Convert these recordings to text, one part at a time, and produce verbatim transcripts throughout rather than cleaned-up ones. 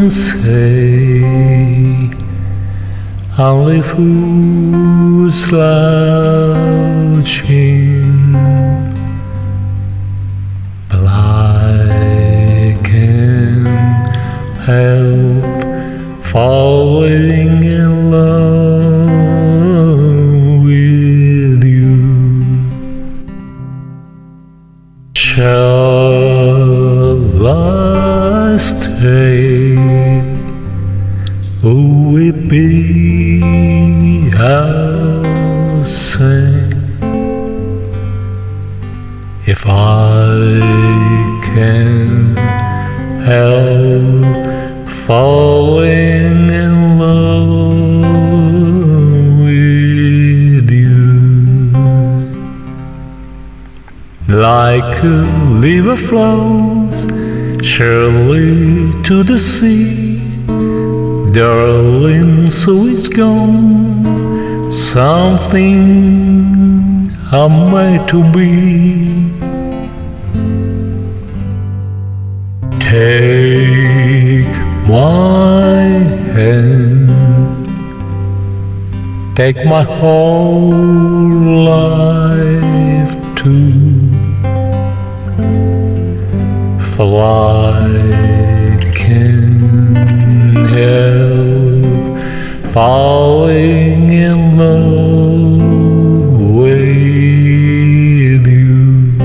say only fools slouching, but I can't help falling in love with you. Shall I stay? Oh, it be I'll sing if I can help falling in love with you. Like a river flows surely to the sea, darling, so it's gone, something I'm made to be. Take my hand, take my whole life too, for I can't help falling in love with you.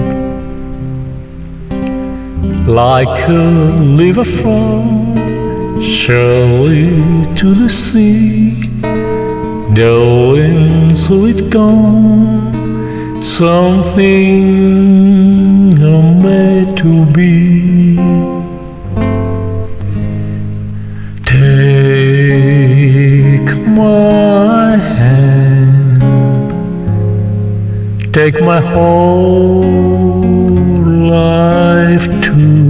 Like a river flows surely to the sea, darling, so it's gone, something I'm made to be. Take my hand, take my whole life too,